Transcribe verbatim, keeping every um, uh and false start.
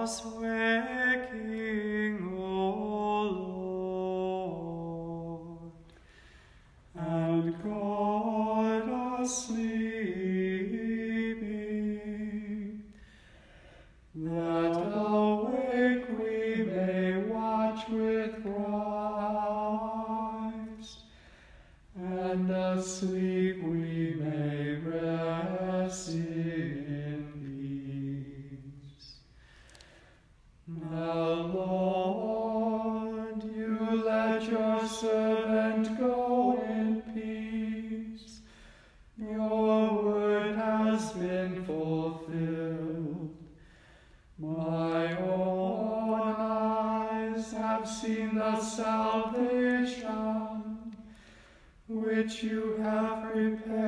us waking, O Lord, and God us sleeping, that awake we may watch with Christ, and asleep we may rest in peace. Now, Lord, you let your servant go in peace. Your word has been fulfilled. My own eyes have seen the salvation which you have prepared